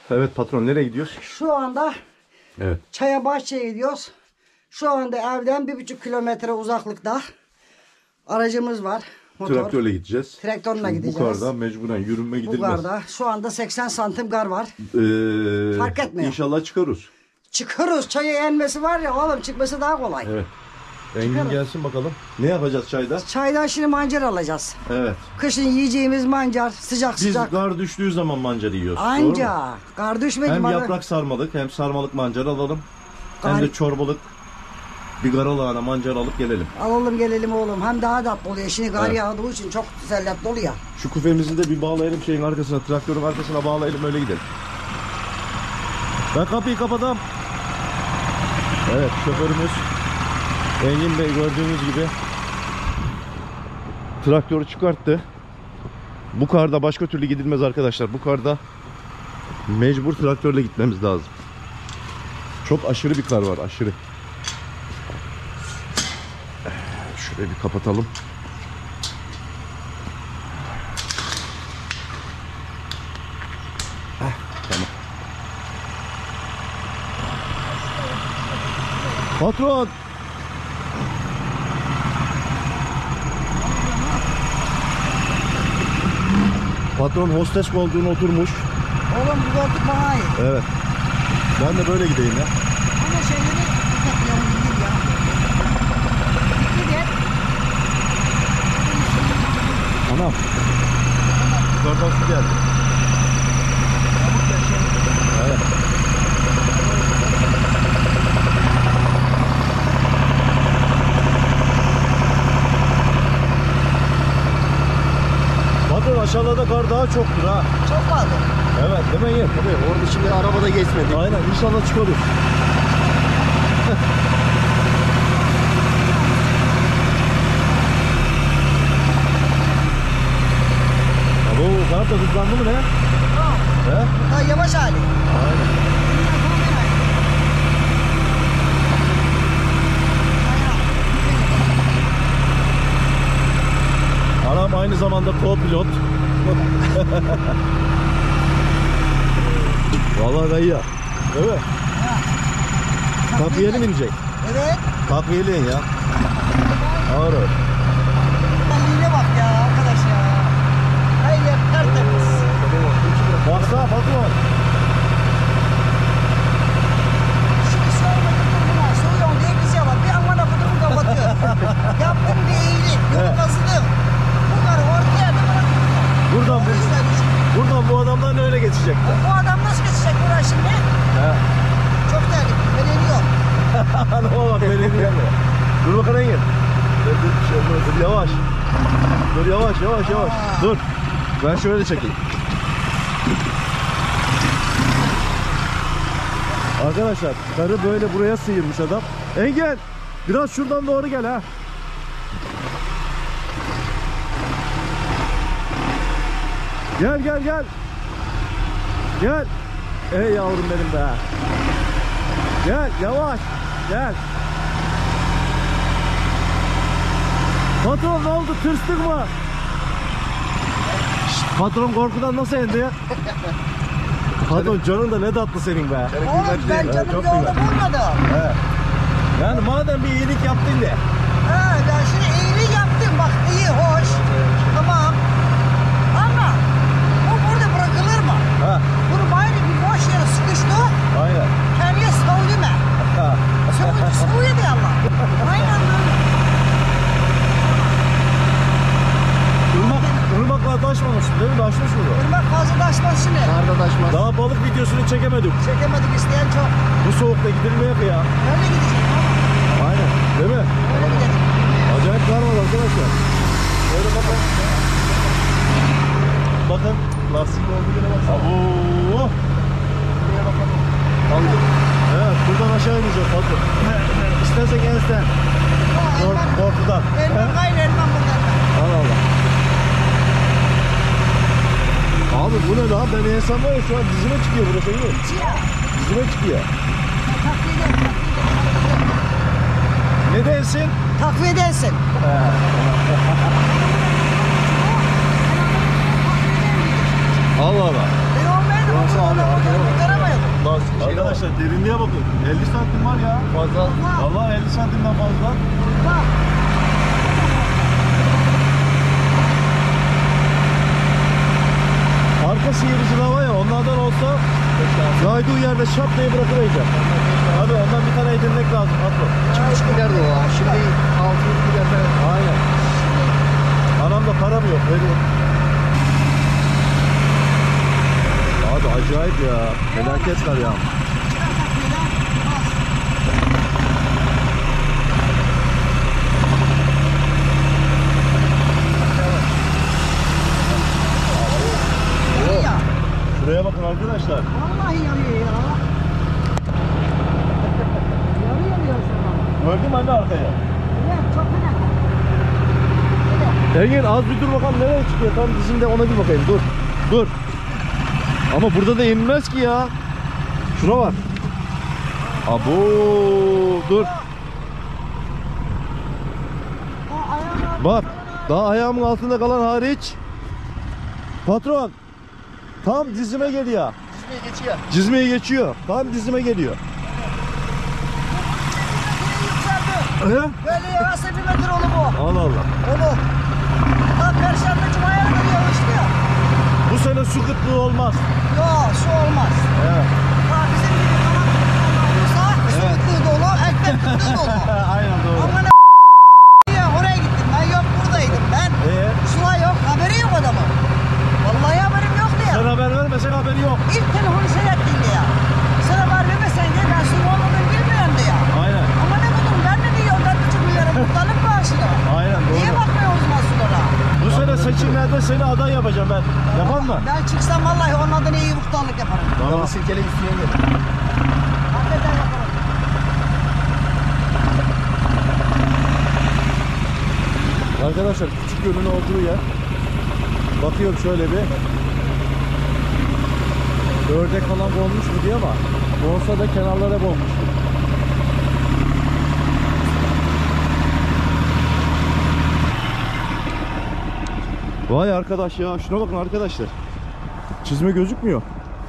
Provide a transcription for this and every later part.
Evet patron, nereye gidiyoruz? Şu anda Çaya Bahçe'ye gidiyoruz. Şu anda evden 1,5 kilometre uzaklıkta aracımız var. Motor. Traktörle gideceğiz. Traktörle gideceğiz. Bu karda mecburen yürünme gidilmez. Bu karda şu anda 80 santim gar var. Fark etmiyor. İnşallah çıkarız. Çıkarız. Çaya enmesi var ya oğlum, çıkması daha kolay. Evet. Engin gelsin bakalım. Ne yapacağız çayda? Çaydan şimdi mancar alacağız. Evet. Kışın yiyeceğimiz mancar, sıcak Biz sıcak. gar düştüğü zaman mancar yiyoruz. Anca. Gar düşmedi. Hem yaprak sarmalık hem sarmalık mancar alalım. Hem de çorbalık bir garalağına mancar alıp gelelim. Alalım gelelim oğlum. Hem daha tatlı oluyor. Şimdi gar yağdığı için çok selletli oluyor. Şu küfemizi de bir bağlayalım şeyin arkasına, traktörün arkasına bağlayalım, öyle gidelim. Ben kapıyı kapadım. Evet, şoförümüz Engin Bey gördüğünüz gibi traktörü çıkarttı. Bu karda başka türlü gidilmez arkadaşlar. Bu karda mecbur traktörle gitmemiz lazım. Çok aşırı bir kar var, aşırı. Şurayı bir kapatalım. Tamam. Patron. Patron hostes koltuğuna oturmuş. Oğlum bu koltuk bana ait. Evet. Ben de böyle gideyim ya. Ama şeyleri toplayalım değil ya. Gidelim. Anam. Yukarıdan su geldi. Evet. Patron aşağıda kar daha çoktur ha. Çok fazla. Evet değil mi? Tabii orada şimdi arabada geçmedi. Aynen, inşallah çıkarız. Abo, kar da hızlandı mı ne? He? Daha yavaş hali. Aynen. Anam aynı zamanda co-pilot. Vallahi dayı ya. Değil mi? Takviyeli mi inecek? Evet. Takviyeli in ya. Ağır ağır. Haline bak ya arkadaş ya. Her yer tertemiz. Baksana patron. Şimdi sormadım buna. Soruyorum diye güzel bak. Bir amana kutumu kapatıyor. Yaptım bir iyilik. Yolu kazıdım. Bu karı ortaya da bırakıyor. Buradan bu adamdan öyle geçecek. Bu adam nasıl geçecek buraya şimdi? He. Çok tehlikeli. Bedeni yok. Anama bak, beni dinleme. Dur bakalım Engin. Dur yavaş. Dur yavaş yavaş yavaş. Dur. Ben şöyle çekeyim. Arkadaşlar karı böyle buraya sıyırmış adam. Engin biraz şuradan doğru gel ha. Gel gel gel. Gel. Ey yavrum benim be. Gel yavaş. Gel. Patron ne oldu? Tırstın mı? Şşt, patron korkudan nasıl indi ya? Patron canın da ne tatlı senin be. Oğlum ben canım çok yolda kıymetli. bulmadım. He. Yani madem bir iyilik yaptın de. Ha, ben şimdi iyiliği yaptım. Bak iyi, hoş. Tamam. Ama bu burada bırakılır mı? Ha. Bunu bari bir boş yere sıkıştı. Aynen. Kendine savunma. Ha. Savuyor diye Allah. Aynen böyle. Irmakla taşmamıştın değil mi? Taşmış mı? Irmak fazla taşmaz şimdi. Karda taşmaz. Daha balık videosunu çekemedik. Çekemedik, isteyen çok. Bu soğukta gidilmeye ki ya. Öyle gidecek ama. Aynen. Değil mi? Öyle gidelim. Acayip kar var arkadaşlar. Böyle bakın. Bakın. Lastik olduğu yere baksana. Abo. Buraya bakalım. Aldık. Evet. Buradan aşağı ineceğiz. Bakın. İstersen gel sen. Korkudan. Elman gayrı, elman burada. Allah Allah. Abi bu ne lan? Ben insan var ya, şu an dizime çıkıyor burası. İyi. Dizime çıkıyor. Ne dersin? Takviye edersin. Allah Allah. Ben olmayaydım. Burası abi, arkaya bak. Arkadaşlar derinliğe bakın. 50 santim var ya. Fazla. Vallahi 50 santimden fazla. Bak. Arka sıyırıcı hava ya, onlardan olsa kaydığı yerde şap diye bırakıverecek. Abi ondan bir tane edinmek lazım. Atla. 2,5 milyar da o ha. Şimdi 600 milyar falan. Aynen. Anamda param yok. Veriyor. Abi acayip ya. Felaketler ya. Şuraya bakın arkadaşlar. Vallahi yanıyor ya. Yanıyor sana. Gördün mü anne arkaya? Evet, çok fena. Engin az bir dur bakalım nereye çıkıyor, tam dizinde ona bir bakayım, dur. Dur. Ama burada da inmez ki ya. Şuna bak. Abo, dur. Bak, daha ayağımın altında kalan hariç. Patron, tam dizime geliyor. Dizmeyi geçiyor. Dizmeye geçiyor. Tam dizime geliyor. He? Böyle yavaşsa 1 metre olur bu. Allah Allah. Olur. Bak Perşembe Cuma'ya kadar yavaşlıyor. Bu sene su kıtlığı olmaz. Yok, su olmaz. Evet. Ha, bizim gibi kanat olursa su kıtlığı dolu, ekmek kıtlığı dolu. Aynen doğru. Ama ne ya, oraya gittim ben, yok buradaydım ben. Sular yok, haberi yok adamın. Vallahi haberim yoktu ya. Sen haber vermesen haberi yok. İlk telefonu sen ettin de ya. Sen haber vermesen de ben su olmadığını bilmiyorum de ya. Aynen. Ama ne buldum, ben ne diyorum, ben 3 milyara muhtarlık bağışını. Aynen doğru. Niye bakmıyor o zaman sulara? Bu sene seçimlerde seni aday yapacağım ben. Yapar mı? Ben çıksam vallahi onun adına iyi muhtarlık yaparım. Tamam. Dalı silkele üstüne gel. Hakikaten yaparım. Arkadaşlar küçük gölün olduğu yer. Bakıyorum şöyle bir. Ördek falan konmuş mu diye ama olsa da kenarlara konmuştu. Vay arkadaş ya, şuna bakın arkadaşlar. Çizme gözükmüyor.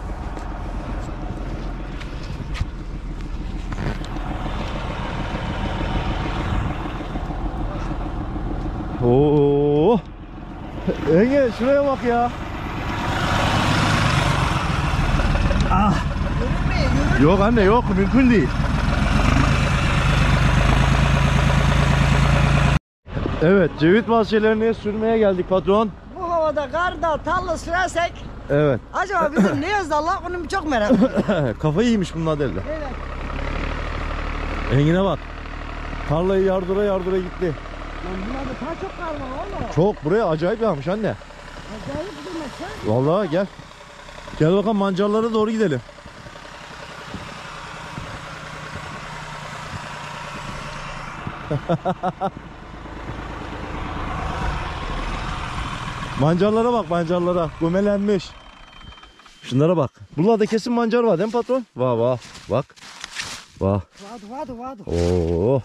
Oo. Enge şuraya bak ya. Yürü. Yok anne yok, mümkün değil. Evet, ceviz bahçelerini sürmeye geldik patron. Bu havada karda tarla sürersek Evet. acaba bizim ne yazdı Allah, onu çok merak ediyorum. Kafayı yemiş bunlar derler. Evet. Engin'e bak. Tarlayı yardıra yardıra gitti. Lan bunlarda daha çok kar var oğlum. Çok, buraya acayip yağmış anne. Acayip bir mesele. Vallahi gel. Gel bakalım mancarlara doğru gidelim. Mancarlara bak, mancarlara. Gömelenmiş. Şunlara bak. Bunlarda kesin mancar var değil mi patron? Vah vah. Bak. Vah. Vardı. Oo.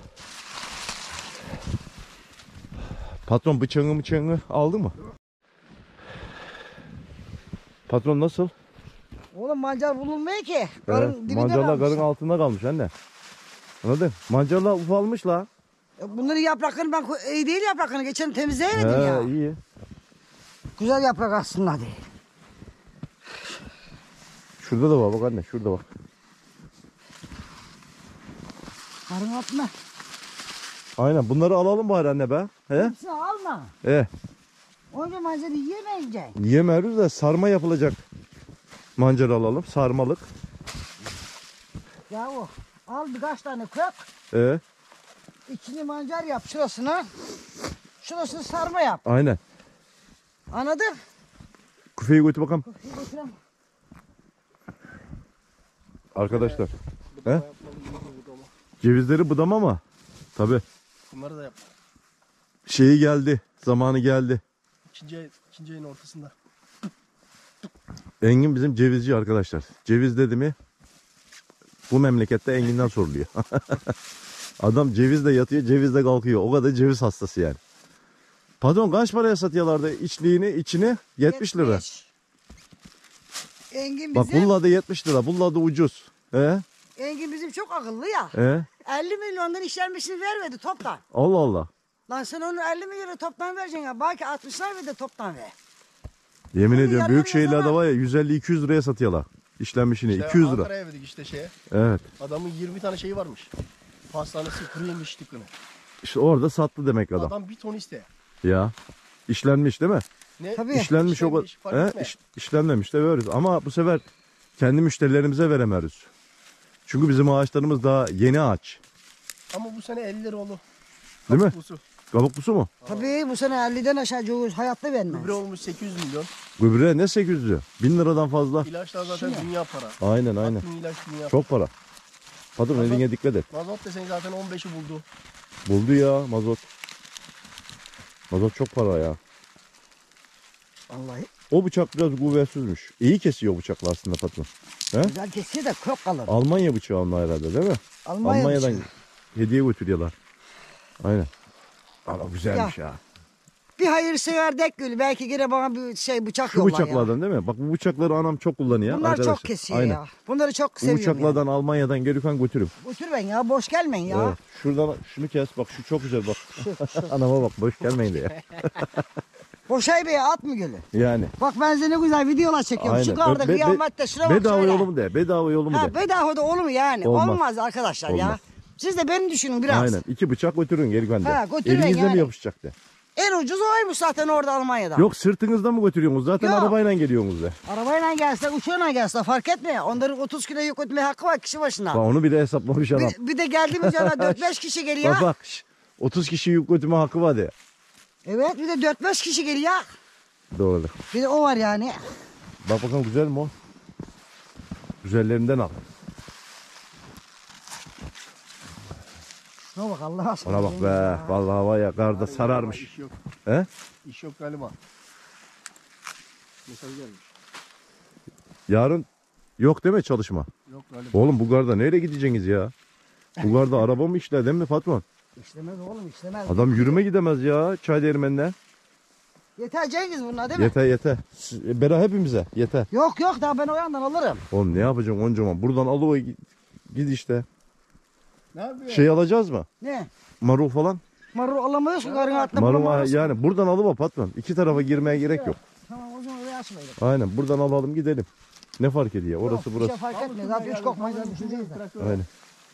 Patron bıçağını aldı mı? Patron nasıl? Oğlum mancar bulunmuyor ki. Karın dibinde mancarlar kalmış. karın altında kalmış anne. Anladın? Mancarlar ufalmış la. Bunların yapraklarını ben iyi değil, yapraklarını geçen temizleyemedim ya. İyi. Güzel yaprak aslında değil. Şurada da var bak anne, şurada bak. Karın altına. Aynen, bunları alalım bari anne be. He? Hepsini alma. Önce mancarı yiyemeyeceksin. Yiyemiyoruz da sarma yapılacak. Mancar alalım, sarmalık. Ya o. Al birkaç tane kök. İçini mancar yap şurasına. Şurasını sarma yap. Aynen. Anladın? Küfeyi götür bakalım. Bir götürem. Arkadaşlar. He? Cevizleri budama mı? Tabi. Bunları da yap. Şeyi geldi. Zamanı geldi. İkinci ayın ortasında. Engin bizim cevizci arkadaşlar. Ceviz dedi mi bu memlekette Engin'den soruluyor. Adam cevizle yatıyor, cevizle kalkıyor. O kadar ceviz hastası yani. Pardon, kaç paraya satıyorlardı içini? 70 lira. Engin Bak bize bunlar da 70 lira. Bunlar da ucuz. Engin bizim çok akıllı ya. 50 milyondan işlenmesini vermedi toptan. Allah Allah. Lan sen onu 50 milyonu toptan vereceksin ya. Belki 60'lar ve de toptan ver. Yemin Bunu ediyorum yarı büyük yarıya şehirlerde zaman- var ya 150-200 liraya satıyorlar. İşlenmişini İşte 200 lira. Ankara'ya verdik işte şeye. Evet. Adamın 20 tane şeyi varmış. Pastanesi kuru yemiş dükkanı. İşte orada sattı demek adam. Adam bir ton iste. Ya. İşlenmiş değil mi? Ne? Tabii. İşlenmiş o kadar. fark etme. İşlenmemiş de veririz. Ama bu sefer kendi müşterilerimize veremiyoruz. Çünkü bizim ağaçlarımız daha yeni ağaç. Ama bu sene 50 lira oldu. Değil mi? Kabuklusu. Kabuklusu mu? Tabii bu sene 50'den aşağı çoğu hayatta vermez. Gübre olmuş 800 milyon. Gübre ne 800'ü? 1000 liradan fazla. İlaçlar zaten dünya para. Aynen aynen. Bütün ilaç dünya Çok para. Patron Mazot- eline dikkat et. Mazot desen zaten 15'i buldu. Buldu ya mazot. Mazot çok para ya. Vallahi O bıçak biraz kuvvetsizmiş. İyi kesiyor bıçakla aslında patron. He? güzel kesiyor da çok kalır. Almanya bıçağı onlar herhalde değil mi? Almanya'dan bıçağı. hediye götürüyorlar. Aynen. Ama güzelmiş ya. Bir hayırsever dek gül. Belki yine bana bir şey bıçak Şu yollar ya. bıçaklardan değil mi? Bak bu bıçakları anam çok kullanıyor Bunlar arkadaşlar. çok kesiyor Aynen. ya. Bunları çok Bu seviyorum ya. bıçaklardan Almanya'dan gelirken götürürüm. Götür ben ya. Boş gelmeyin ya. Evet. Şuradan şunu kes. Bak şu çok güzel bak. Anama bak boş gelmeyin diye. Boşay Bey'e at mı gülü? Yani. Bak ben seni güzel videolar çekiyorum. Şu karda kıyamette şuna bak bedava şöyle. yolu mu de? Bedava yolu mu Ha de? bedava da olur mu yani? Olmaz. Olmaz, arkadaşlar ya. Olmaz. Siz de beni düşünün biraz. Aynen. 2 bıçak götürün gelirken de. Ha, götürün Elinizle mi yani. yapışacak de? En ucuz oymuş zaten orada Almanya'da. Yok sırtınızda mı götürüyorsunuz? Zaten Yok. arabayla geliyorsunuz de. Arabayla gelse, uçağla gelse fark etmiyor. Onların 30 kilo yük ötmeye hakkı var kişi başına. Bak onu bile hesaplamış adam. Bir de geldiğimiz yana 4-5 kişi geliyor. Bak bak. 30 kişi yük götürme hakkı var de. Evet bir de 4-5 kişi geliyor. Doğrudur. Bir de o var yani. Bak bakalım güzel mi o? Güzellerinden al. Şuna bak Allah aşkına. Ona bak be. Vallahi var ya karda sararmış. İş yok. He? İş yok galiba. Mesaj gelmiş. Yarın yok değil mi çalışma? Yok galiba. Oğlum bu garda nereye gideceksiniz ya? Bu garda araba mı işler değil mi patron? İşlemez oğlum işlemez. Adam yürüme gidemez ya çay değirmenine. Yeter Cengiz bunlar değil mi? Yeter yeter. Bera hepimize yeter. Yok yok daha ben o yandan alırım. Oğlum ne yapacaksın oncaman? Buradan alıver git işte. Ne yapıyor? Şey alacağız mı? Ne? Marul falan. Marul alamıyoruz ki karın altında Marul bulamıyoruz. yani buradan alıver patron. İki tarafa girmeye gerek yok. Tamam o zaman oraya açmayalım. Aynen buradan alalım gidelim. Ne fark ediyor? Orası Yok, Bir burası. şey fark etmiyor. Zaten 3 kokmayla düşüneceğiz de. Aynen.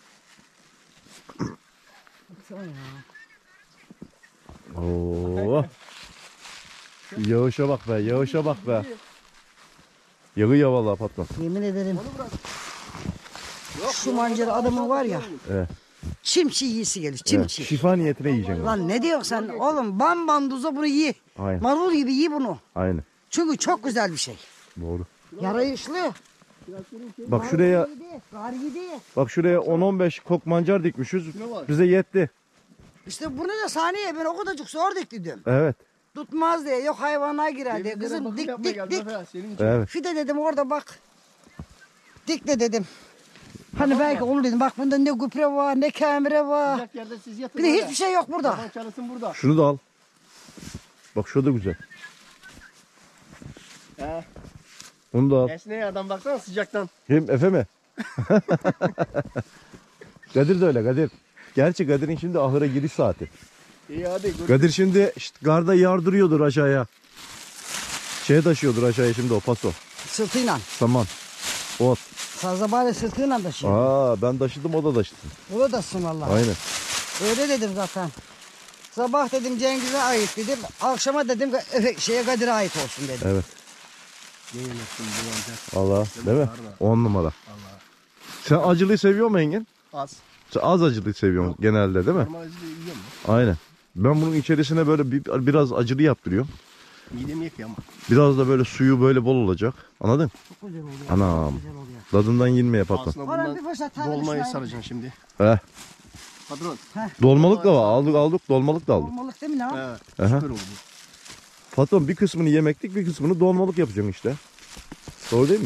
Oo. Yağışa bak be, yağışa bak be. Yağıyor vallahi patron. Yemin ederim. Şu mancara adamın var ya. Evet. Çimçi yiyisi gelir. Evet. Çimçi. Şifa niyetine yiyeceksin. Lan ne diyorsun sen? Oğlum bam tuza bunu ye. Aynen. Marul gibi ye bunu. Aynen. Çünkü çok güzel bir şey. Doğru. Yarayışlı. Bak şuraya Gar yedi. bak şuraya 10-15 kok mancar dikmişiz. var. Bize yetti. İşte bunu da saniye ben o kadarcık zor diktim. Evet. Tutmaz diye yok hayvanlar girer diye. Kızım Bakım dik yapmaya dik geldim dik. Efe, senin için. Evet. Fide dedim orada bak. Dik de dedim. Hani belki olur dedim. Bak bunda ne gübre var ne kemire var. Sıcak yerde siz yatın. Bir de böyle. hiçbir şey yok burada. Kafan çalışsın burada. Şunu da al. Bak şu da güzel. He. Onu da al. Esneye adam baksana sıcaktan. Kim Efe mi? Kadir de öyle Kadir. Gerçi Kadir'in şimdi ahıra giriş saati. İyi hadi. Dur. Kadir şimdi işte garda yardırıyordur aşağıya. Şeye taşıyordur aşağıya şimdi o paso. Sırtıyla. Saman. Ot. Sazabale sırtıyla taşıyor. Aa ben taşıdım o da taşıdı. O da taşısın valla. Aynen. Öyle dedim zaten. Sabah dedim Cengiz'e ait dedim. Akşama dedim şeye Kadir'e ait olsun dedim. Evet. Ne yemesin bu olacak? Allah değil mi? 10 numara. Allah. Sen acılıyı seviyor musun Engin? Az. Sen az acılıyı seviyorsun genelde değil mi? Normal acılı yiyor mu? Aynen. Ben bunun içerisine böyle biraz acılı yaptırıyorum. Midemi yakıyor ama. Biraz da böyle suyu böyle bol olacak. Anladın? Çok güzel oluyor. Anam. Güzel oluyor. Tadından yenmeye patron. Aslında Bana bir bundan fırsat tane dolmayı düşman. saracaksın şimdi. Heh. Patron. Dolmalık da var. Aldık dolmalık da aldık. Olmalık değil mi lan? He. Aha. Süper oldu. Patron bir kısmını yemeklik bir kısmını dolmalık yapacaksın işte. Doğru değil mi?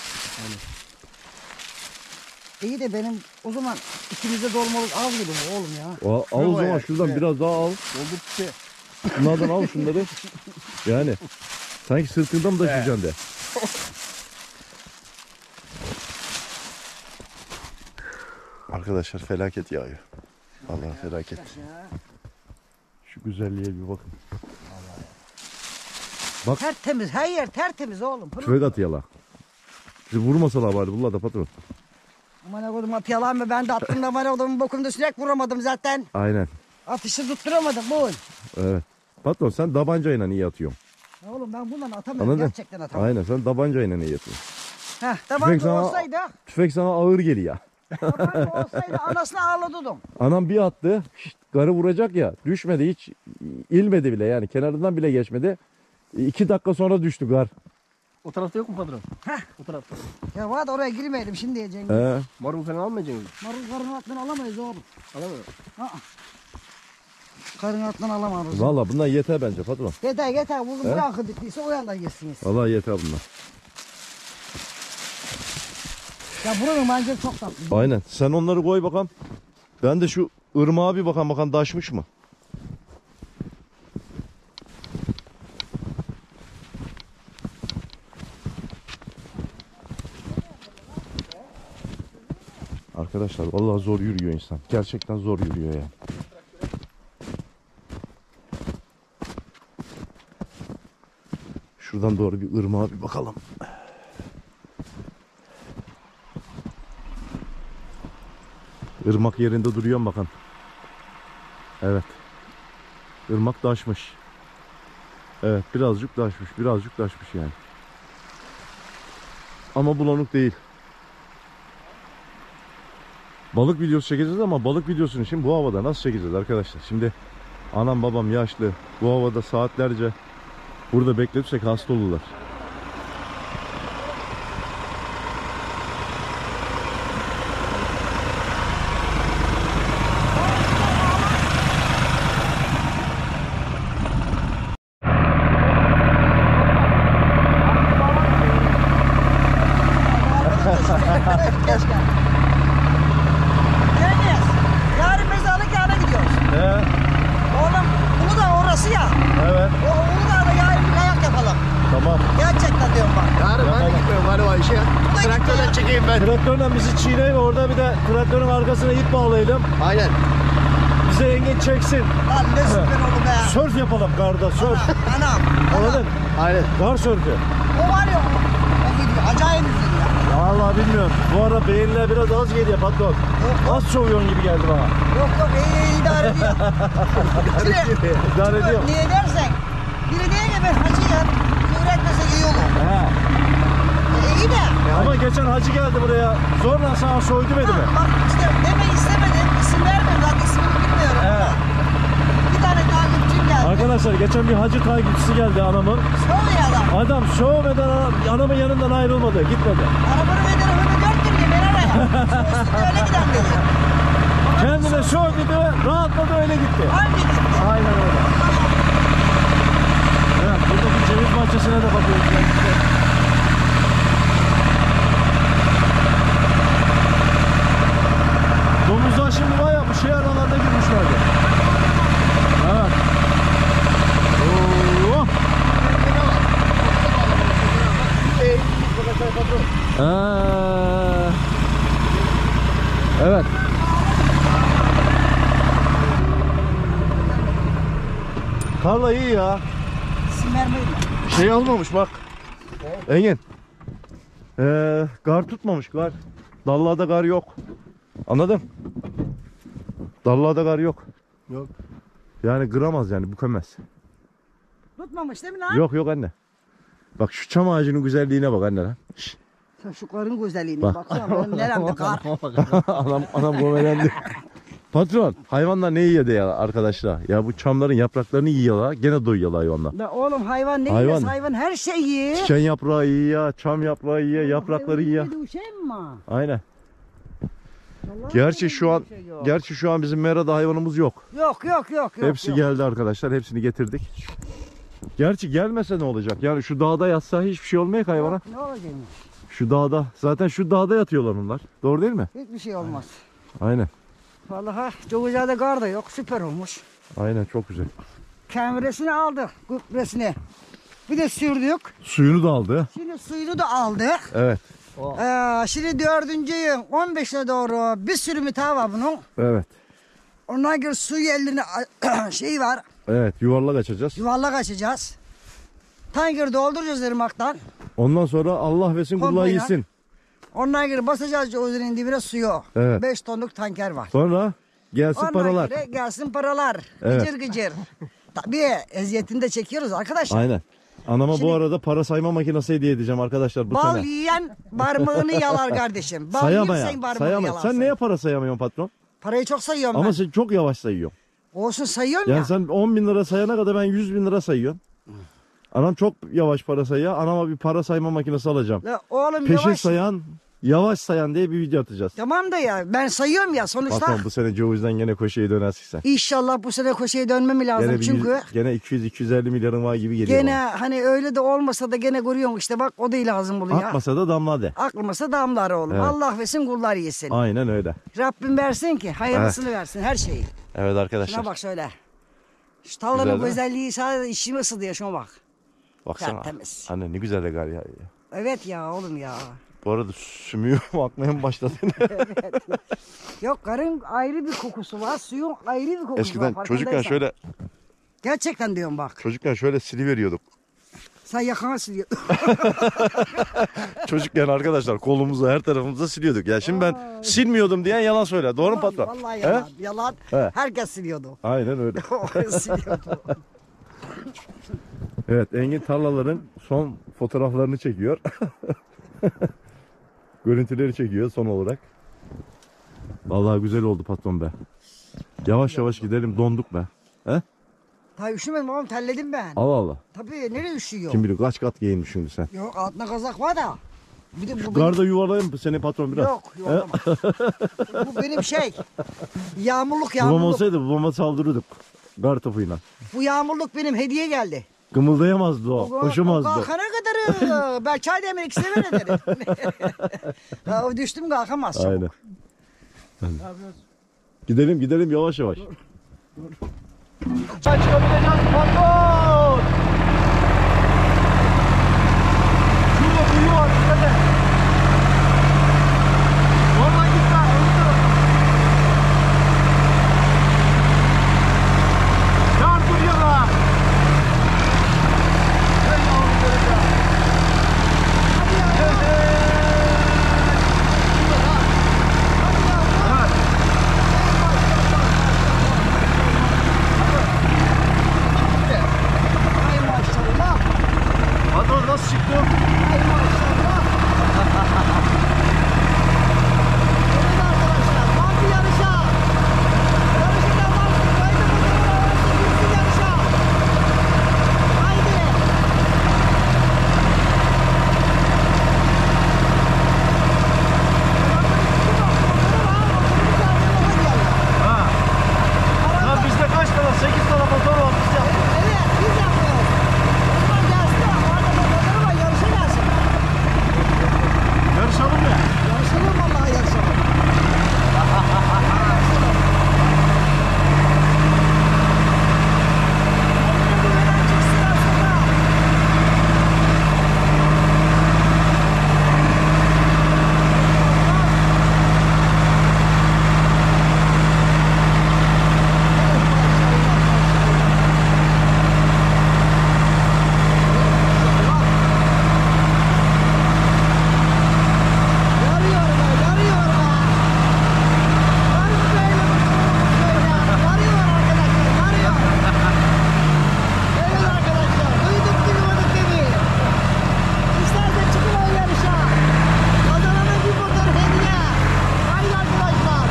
İyi de benim o zaman ikimize dolmalık az gibi bu oğlum ya. Al o Yok zaman ya, şuradan işte. biraz daha al. Doldur pişe. Bunlardan al şunları. Yani sanki sırtında mı taşıyacaksın de. Arkadaşlar felaket yağıyor. Allah felaket. Şu güzelliğe bir bakın. Bak. Tertemiz, her yer tertemiz oğlum. Tüfek atı yala. Bizi vurmasalar bari bunlar da patron. Aman oğlum at yalan mı? Ben de attım da aman oğlum bokumda sürekli vuramadım zaten. Aynen. Atışı tutturamadım bu. Evet. Patron sen tabancayla iyi atıyorsun. Oğlum ben bundan atamıyorum. Anladın? Gerçekten atamıyorum. Aynen sen tabancayla iyi atıyorsun. Heh, tabanca sana- olsaydı, Tüfek sana ağır geliyor. tabanca olsaydı anasını ağladıydım. Anam bir attı. Garı vuracak ya. Düşmedi hiç. İlmedi bile yani. Kenarından bile geçmedi. 2 dakika sonra düştü gar. O tarafta yok mu patron? Heh. O tarafta. Ya var da oraya girmeyelim şimdi diyeceğim. Marul falan almayacak mısın? Marul karın altından alamayız oğlum. Alamıyorum. Karın altından alamayız. Valla bunlar yeter bence patron. Yeter yeter. Bugün bir akıl diktiyse o yandan geçsiniz. Valla yeter bunlar. Ya buranın manzarası çok tatlı. Aynen. Sen onları koy bakalım. Ben de şu ırmağa bir bakalım taşmış mı? Arkadaşlar vallahi zor yürüyor insan. Gerçekten zor yürüyor yani. Şuradan doğru bir ırmağa bir bakalım. Irmak yerinde duruyor mu bakın. Evet. Irmak taşmış. Evet birazcık taşmış. Birazcık taşmış yani. Ama bulanık değil. Balık videosu çekeceğiz ama balık videosunu için bu havada nasıl çekeceğiz arkadaşlar? Şimdi anam babam yaşlı. Bu havada saatlerce burada bekletirsek hasta olurlar. Keşke. Deniz, yarın mezarlık gidiyoruz. Oğlum Uludağ orası ya. Evet. O Uludağ'da yarın bir kayak yapalım. Tamam. Gerçekten diyorum bak. Yarın ben de gitmiyorum galiba işe. Traktörden çekeyim ben. Traktörle bizi çiğneyin, orada bir de traktörün arkasına ip bağlayalım. Aynen. Bize engin çeksin. Lan ne süper oldu be. Sörf yapalım karda, sörf. Anam. Anladın? Aynen. Kar sörfü. O var ya o video acayip güzel ya. Vallahi bilmiyorum. Bu ara beyinler biraz az geliyor patron. Az soğuyorsun gibi geldi bana. Yok iyi idare ediyor. Şimdi, İdare ediyor. niye dersen biri diye ki ben hacıyım. Öğretmese iyi olur. He. İyi de. Ama geçen hacı geldi buraya. Zorla sana soydu dedi mi? Bak işte demeyi istemedim. İsim vermiyorum zaten ismini bilmiyorum. He. Bir tane takipçim geldi. Arkadaşlar geçen bir hacı takipçisi geldi anamın. Soğuyor adam. Adam soğumadan anamın yanından ayrılmadı. Gitmedi. Arabanı ve telefonu 4 gün ben araya. Soğusun öyle giden dedi. Kendine soğudu, rahatladı öyle gitti. Hangi gitti? Aynen öyle. Evet, buradaki ceviz bahçesine de bakıyoruz. Domuzlar şimdi var ya bu şey aralarına girmişlerdi. Evet. Oo. Evet. Karla iyi ya. İsim vermeyin. Şey olmamış bak. Engin. Gar tutmamış gar. Dallada gar yok. Anladın? Dallada gar yok. Yok. Yani kıramaz yani bükemez. Tutmamış değil mi lan? Yok yok anne. Bak şu çam ağacının güzelliğine bak anne lan. Şşt. Sen şu karın güzelliğine Bak. baksana benim neremde kar. anam gomelendi. Patron hayvanlar ne yiyor ya arkadaşlar? Ya bu çamların yapraklarını yiyorlar. Gene doyuyorlar hayvanlar. La oğlum hayvan ne Hayvan. yemez hayvan her şey yiyor. Diken yaprağı yiyor, çam yaprağı yiyor, yaprakları yiyor. Aynen. Gerçi şu an bizim merada hayvanımız yok. Yok. Hepsi geldi arkadaşlar. Hepsini getirdik. Gerçi gelmese ne olacak? Yani şu dağda yatsa hiçbir şey olmayacak hayvana. Ne olacak? Şu dağda. Zaten şu dağda yatıyorlar onlar. Doğru değil mi? Hiçbir şey olmaz. Aynen. Vallahi çok güzel de kar da yok. Süper olmuş. Aynen çok güzel. Kemresini aldık. Gübresini. Bir de sürdük. Suyunu da aldı. Şimdi suyunu da aldık. Evet. Şimdi 4. 15'e doğru bir sürü müteahhit var bunun. Evet. Ondan sonra suyu eline şey var. Evet, yuvarlak açacağız. Yuvarlak açacağız. Tanker dolduracağız ırmaktan. Ondan sonra Allah versin kullar Pompayla. yesin. Ondan sonra basacağız özünün dibine suyu. Evet. 5 tonluk tanker var. Sonra gelsin Ondan paralar. sonra gelsin paralar. Evet. Gıcır gıcır. Tabii eziyetini de çekiyoruz arkadaşlar. Aynen. Anama Şimdi- bu arada para sayma makinesi hediye edeceğim arkadaşlar bu Bal sene. yiyen parmağını yalar kardeşim. Bal Sayamayan. yiyen parmağını Sayamayan. yalarsın. Sen neye para sayamıyorsun patron? Parayı çok sayıyorum Ama ben. sen çok yavaş sayıyorsun. Olsun sayıyorum Yani ya. sen 10 bin lira sayana kadar ben 100 bin lira sayıyorum. Anam çok yavaş para sayıyor. Anama bir para sayma makinesi alacağım. La oğlum Peşin yavaş. sayan, yavaş sayan diye bir video atacağız. Tamam da ya ben sayıyorum ya sonuçta. Patron bu sene Ceviz'den gene koşuya dönersin sen. İnşallah bu sene koşuya dönmem lazım Gene, bir çünkü. gene 200-250 milyarın var gibi geliyor. Gene bana. hani öyle de olmasa da gene görüyorsun işte bak o da lazım oluyor. Atmasa da damla de. Aklıma damlar oğlum. Evet. Allah versin kullar yesin. Aynen öyle. Rabbim versin ki hayırlısını versin her şeyi. Evet arkadaşlar. Şuna bak şöyle. Şu tarlanın Güzel değil mi? güzelliği sadece içimi ısıtıyor şuna bak. Baksana. Tertemiz. Anne ne güzel regal ya. Evet ya oğlum ya. Bu arada sümüğüm akmaya mı başladı? Yok karın ayrı bir kokusu var. Suyun ayrı bir kokusu var. Eskiden çocukken farkındaysan. şöyle Gerçekten diyorum bak. siliveriyorduk. Sen yakana siliyor. Çocukken arkadaşlar kolumuzu her tarafımıza siliyorduk. Ya şimdi ben silmiyordum diyen yalan söyler. Doğru mu patron? Vallahi He? yalan. Yalan. He. Herkes siliyordu. Aynen öyle. Siliyordu. Evet Engin tarlaların son fotoğraflarını çekiyor. Görüntüleri çekiyor son olarak. Vallahi güzel oldu patron be. Yavaş yavaş gidelim, donduk be. He? Ta üşümedim oğlum terledim ben. Allah Allah. Tabii nereye üşüyor? Kim bilir kaç kat giyinmiş şimdi sen. Yok altına kazak var da. Bir de bu Garda yuvarlayayım mı seni patron biraz? Yok yuvarlama. Bu benim şey. Yağmurluk Babam yağmurluk. olsaydı babama saldırırdık. Gar topuyla. Bu yağmurluk benim hediye geldi. Kımıldayamazdı o. Koşamazdı. Kalkana kadar ben çay demir ikisine ver ederim. Ya, düştüm kalkamaz çabuk. Aynen. Gidelim yavaş yavaş. Çıkabileceğiz patron. Şurada kuyu var dikkat et. Oradan git lan. Çarpır yana. Hey yavrum benim ya. Hadi ya. Ay maşallah. Patron nasıl çıktı? Ay maşallah. Evet arkadaşlar var bir yarışa. Yarışa var. Haydi bakalım. Gitsin yarışa. Haydi. Ha. Ya bizde kaç tane? 8 tane motor var biz yaptık. Evet biz yapıyoruz. Osman gelsin. Orada motorları var. Yarışa gelsin. Yarışalım mı? Yarışalım vallahi yarışalım. Yarıyor be, yarıyor be. Yarıyor böyle, yarıyor arkadaşlar, yarıyor. Evet arkadaşlar, duyduk duymadık demeyin. Sizler de çıkın o yarışa. Kazanana bir motor hediye. Haydi arkadaşlar.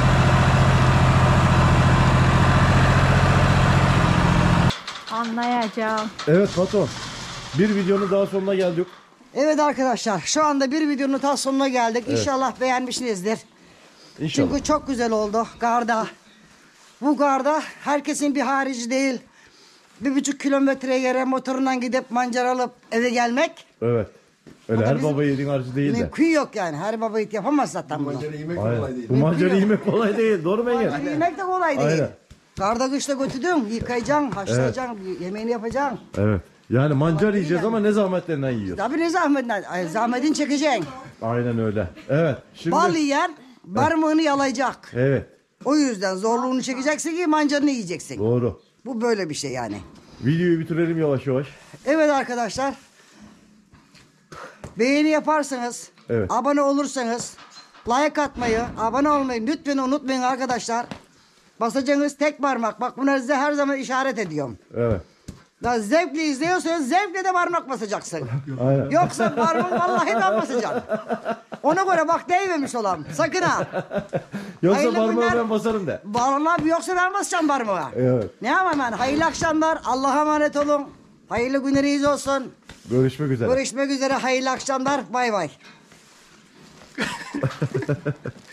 Anlayacağım. Evet patron. Bir videonun daha sonuna geldik. Evet arkadaşlar, şu anda bir videonun ta sonuna geldik. İnşallah beğenmişsinizdir. İnşallah. Çünkü çok güzel oldu garda. Bu garda herkesin bir harici değil. 1,5 kilometre yere motorundan gidip mancar alıp eve gelmek. Evet. Öyle O da her bizim- baba yiğidin harcı değil de. Mümkün yok yani. Her baba yiğit yapamaz zaten bunu. Yemek Aynen. kolay değil. Bu mancarı yemek kolay değil. Doğru mu Engin? Yemek de kolay değil. Aynen. Karda kışta götürdün, yıkayacaksın, haşlayacaksın, yemeğini yapacaksın. Evet. Yani mancar yiyeceğiz ama ne zahmetlerinden yiyoruz. Tabii ne zahmetinden. Ay, zahmetini çekeceksin. Aynen öyle. Evet. Şimdi Bal yiyen parmağını yalayacak. evet. O yüzden zorluğunu çekeceksin ki mancarını yiyeceksin. Doğru. Bu böyle bir şey yani. Videoyu bitirelim yavaş yavaş. Evet arkadaşlar. Beğeni yaparsanız, Evet. abone olursanız, like atmayı, abone olmayı lütfen unutmayın arkadaşlar. Basacağınız tek parmak. Bak bunları size her zaman işaret ediyorum. Evet. Da zevkle izliyorsanız zevkle de parmak basacaksın. Aynen. Yoksa parmak vallahi ben basacağım. Ona göre bak değmemiş olam. Sakın ha. Yoksa Hayırlı parmağı günler. ben basarım de. Vallahi yoksa ben basacağım parmağa. Evet. Ne yapayım ben? Hayırlı akşamlar. Allah'a emanet olun. Hayırlı günleriniz olsun. Görüşmek üzere. Görüşmek üzere. Hayırlı akşamlar. Bay bay.